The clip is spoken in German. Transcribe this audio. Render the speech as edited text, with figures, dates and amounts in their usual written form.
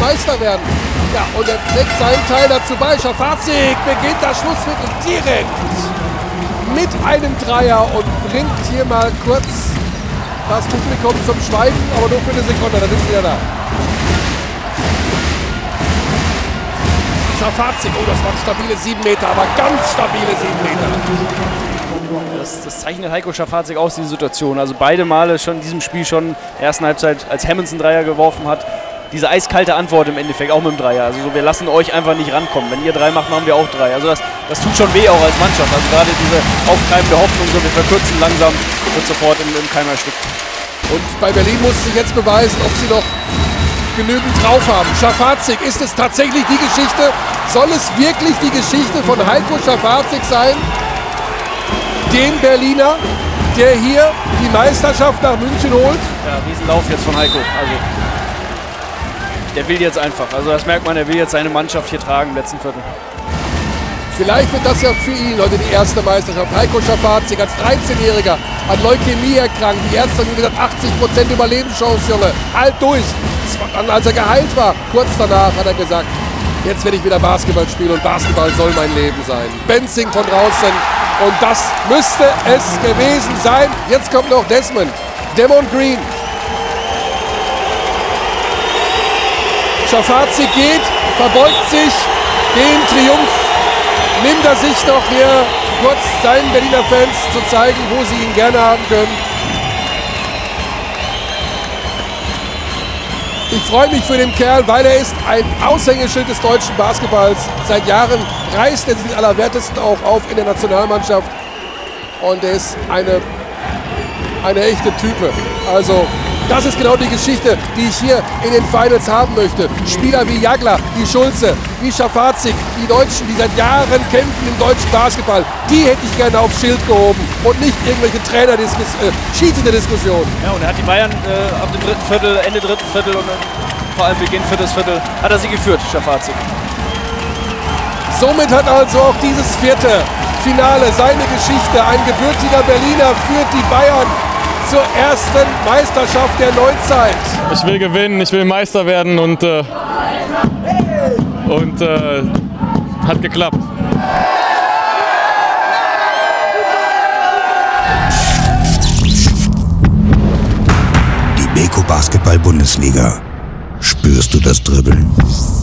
Meister werden. Ja, und er trägt seinen Teil dazu bei. Schafazik beginnt das Schlussviertel direkt mit einem Dreier und bringt hier mal kurz das Publikum zum Schweigen, aber nur für eine Sekunde, dann ist er wieder da. Schafazik, oh, das waren stabile 7 Meter, aber ganz stabile 7 Meter. Das zeichnet Heiko Schafazik aus, diese Situation. Also beide Male schon in diesem Spiel schon in der ersten Halbzeit, als Hammonds einen Dreier geworfen hat, diese eiskalte Antwort im Endeffekt, auch mit dem Dreier. Also so, wir lassen euch einfach nicht rankommen. Wenn ihr 3 macht, machen wir auch 3. Also das tut schon weh auch als Mannschaft. Also gerade diese aufkeimende Hoffnung, so wir verkürzen langsam, wird sofort im Keim erstickt. Und bei Berlin muss sich jetzt beweisen, ob sie noch genügend drauf haben. Schafazik, ist es tatsächlich die Geschichte? Soll es wirklich die Geschichte von Heiko Schafazik sein? Den Berliner, der hier die Meisterschaft nach München holt? Ja, Riesenlauf jetzt von Heiko. Also, der will jetzt einfach. Also das merkt man, er will jetzt seine Mannschaft hier tragen im letzten Viertel. Vielleicht wird das ja für ihn heute die erste Meisterschaft. Heiko Schafazik als 13-Jähriger an Leukämie erkrankt. Die Ärzte haben gesagt, 80% Überlebenschance, Junge. Halt durch. Dann, als er geheilt war, kurz danach hat er gesagt, jetzt werde ich wieder Basketball spielen und Basketball soll mein Leben sein. Benzing von draußen und das müsste es gewesen sein. Jetzt kommt noch Desmond. Demon Green. Schafazik geht, verbeugt sich, den Triumph nimmt er sich noch hier kurz seinen Berliner Fans zu zeigen, wo sie ihn gerne haben können. Ich freue mich für den Kerl, weil er ist ein Aushängeschild des deutschen Basketballs. Seit Jahren reißt er sich den Allerwertesten auch auf in der Nationalmannschaft. Und er ist eine echte Type. Also das ist genau die Geschichte, die ich hier in den Finals haben möchte. Spieler wie Jagler, wie Schulze, wie Schafazik, die Deutschen, die seit Jahren kämpfen im deutschen Basketball, die hätte ich gerne aufs Schild gehoben und nicht irgendwelche Schiedsrichter-Diskussionen. Ja, und er hat die Bayern ab dem dritten Viertel, Ende dritten Viertel und vor allem Beginn viertes Viertel, hat er sie geführt, Schafazik. Somit hat also auch dieses vierte Finale seine Geschichte. Ein gebürtiger Berliner führt die Bayern zur ersten Meisterschaft der Neuzeit. Ich will gewinnen, ich will Meister werden und hat geklappt. Die Beko Basketball Bundesliga. Spürst du das Dribbeln?